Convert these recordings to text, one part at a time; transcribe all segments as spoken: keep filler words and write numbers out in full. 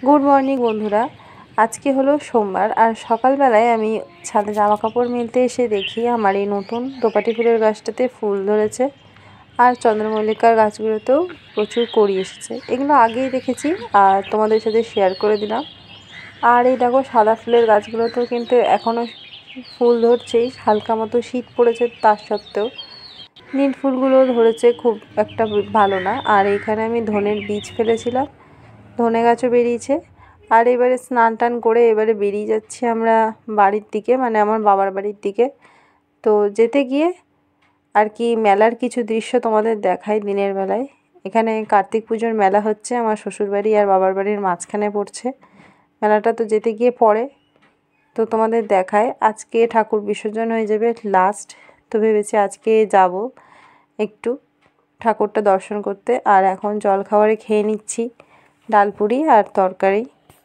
Good morning বন্ধুরা। আজকে হলো সোমবার আর সকালবেলায় আমি ছাদে জামা কাপড় মেলতে এসে দেখি আমার এই নতুন দোপাটি ফুলের গাছটাতে ফুল ধরেছে আর চন্দ্রমল্লিকার গাছগুলোতেও প্রচুর কড়ি এসেছে। এগুলো আগেই দেখেছি আর তোমাদের সাথে শেয়ার করে দিলাম। আর এই দেখো সাদা ফুলের গাছগুলোতেও কিন্তু এখনও ফুল ধরছেই, হালকা মতো শীত পড়েছে তার সত্ত্বেও। নীল ফুলগুলো ধরেছে, খুব একটা ভালো না। আর এইখানে আমি ধনের বীজ ফেলেছিলাম, ধনে গাছও বেরিয়েছে। আর এবারে স্নান টান করে এবারে বেরিয়ে যাচ্ছি আমরা বাড়ির দিকে, মানে আমার বাবার বাড়ির দিকে। তো যেতে গিয়ে আর কি মেলার কিছু দৃশ্য তোমাদের দেখাই দিনের বেলায়। এখানে কার্তিক পুজোর মেলা হচ্ছে, আমার শ্বশুরবাড়ি আর বাবার বাড়ির মাঝখানে পড়ছে মেলাটা। তো যেতে গিয়ে পড়ে তো তোমাদের দেখায়। আজকে ঠাকুর বিসর্জন হয়ে যাবে লাস্ট, তো ভেবেছি আজকে যাব একটু ঠাকুরটা দর্শন করতে। আর এখন জল খাবারে খেয়ে নিচ্ছি ডালপুরি আর তরকারি।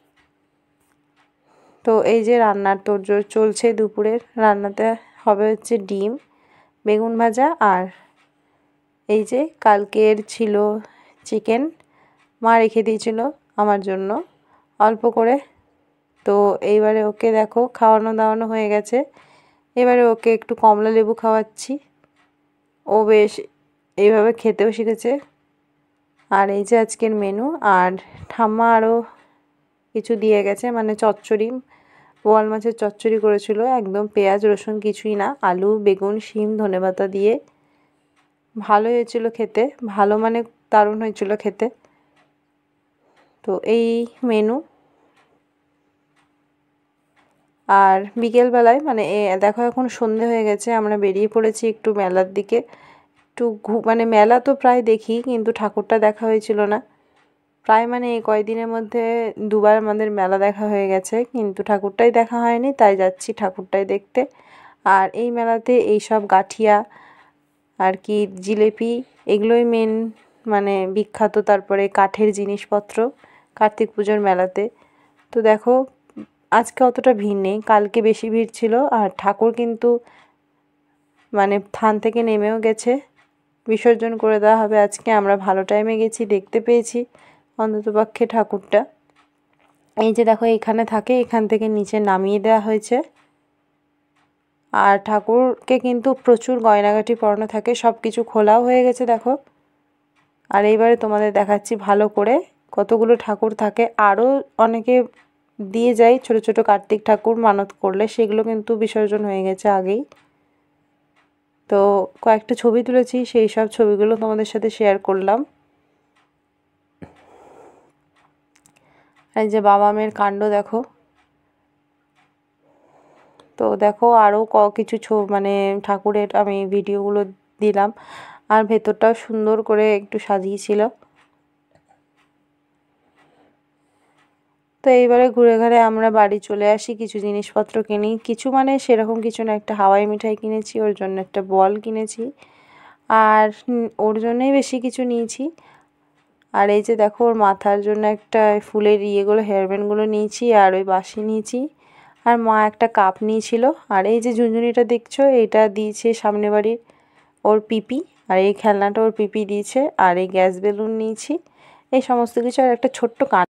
তো এই যে রান্নার তোড়জোড় চলছে, দুপুরের রান্নাতে হবে হচ্ছে ডিম, বেগুন ভাজা, আর এই যে কালকের ছিল চিকেন, মা রেখে দিয়েছিল আমার জন্য অল্প করে। তো এইবারে ওকে দেখো খাওয়ানো দাওয়ানো হয়ে গেছে, এবারে ওকে একটু কমলা লেবু খাওয়াচ্ছি। ও বেশ এইভাবে খেতেও শিখেছে। আর এই যে আজকের মেনু, আর ঠাম্মা আরও কিছু দিয়ে গেছে, মানে চচ্চড়ি, বোয়াল মাছের চচ্চড়ি করেছিল, একদম পেঁয়াজ রসুন কিছুই না, আলু বেগুন শিম ধনেপাতা দিয়ে। ভালো হয়েছিল খেতে, ভালো মানে দারুণ হয়েছিল খেতে। তো এই মেনু। আর বিকেলবেলায় মানে এ দেখো এখন সন্ধে হয়ে গেছে, আমরা বেরিয়ে পড়েছি একটু মেলার দিকে। একটু ঘু মানে মেলা তো প্রায় দেখি, কিন্তু ঠাকুরটা দেখা হয়েছিল না প্রায়, মানে এই কয়দিনের মধ্যে দুবার আমাদের মেলা দেখা হয়ে গেছে, কিন্তু ঠাকুরটাই দেখা হয়নি, তাই যাচ্ছি ঠাকুরটাই দেখতে। আর এই মেলাতে এই সব গাঠিয়া আর কি জিলেপি এগুলোই মেন মানে বিখ্যাত। তারপরে কাঠের জিনিসপত্র কার্তিক পুজোর মেলাতে। তো দেখো আজকে অতটা ভিড় নেই, কালকে বেশি ভিড় ছিল। আর ঠাকুর কিন্তু মানে থান থেকে নেমেও গেছে, বিসর্জন করে দেওয়া হবে আজকে। আমরা ভালো টাইমে গেছি, দেখতে পেয়েছি অন্ততপক্ষে ঠাকুরটা। এই যে দেখো এখানে থাকে, এখান থেকে নিচে নামিয়ে দেওয়া হয়েছে। আর ঠাকুরকে কিন্তু প্রচুর গয়নাগাটি পরানো থাকে, সব কিছু খোলাও হয়ে গেছে দেখো। আর এইবারে তোমাদের দেখাচ্ছি ভালো করে কতগুলো ঠাকুর থাকে। আরও অনেকে দিয়ে যায় ছোট ছোট কার্তিক ঠাকুর মানত করলে, সেগুলো কিন্তু বিসর্জন হয়ে গেছে আগেই। তো কয়েকটা ছবি তুলেছি, সেই সব ছবিগুলো তোমাদের সাথে শেয়ার করলাম। এই যে বাবা মেয়ের কাণ্ড দেখো। তো দেখো আরও ক কিছু ছবি মানে ঠাকুরের আমি ভিডিওগুলো দিলাম। আর ভেতরটাও সুন্দর করে একটু সাজিয়েছিল। তো এইবারে ঘুরে ঘুরে আমরা বাড়ি চলে আসি, কিছু জিনিসপত্র কিনি, কিছু মানে সেরকম কিছু না, একটা হাওয়াই মিঠাই কিনেছি, ওর জন্য একটা বল কিনেছি, আর ওর জন্যই বেশি কিছু নিয়েছি। আর এই যে দেখো ওর মাথার জন্য একটা ফুলের ইয়েগুলো হেয়ারব্যান্ডগুলো নিয়েছি, আর ওই বাঁশি নিয়েছি। আর মা একটা কাপ নিয়েছিল। আর এই যে ঝুনঝুনিটা দেখছো, এটা দিয়েছে সামনে বাড়ির ওর পিপি, আর এই খেলনাটা ওর পিপি দিয়েছে। আর এই গ্যাস বেলুন নিয়েছি, এই সমস্ত কিছু। আর একটা ছোট্ট কান